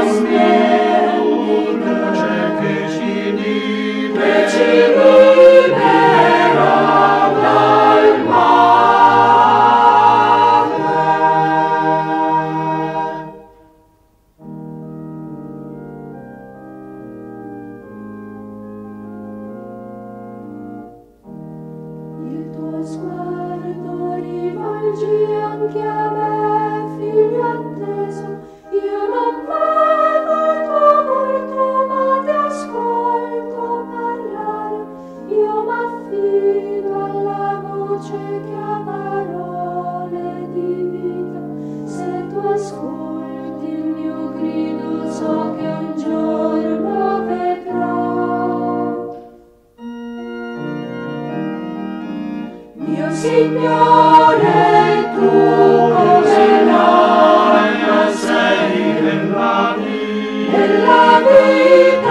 Sguardo rivolgi anche a me, figlio atteso, io non vedo il tuo volto, ma ti ascolto parlare, io m'affido alla voce che ha parole di vita, se tu ascolti il mio grido so che un giorno vedrò. Mio Signore, tu come l'acqua sei nella vita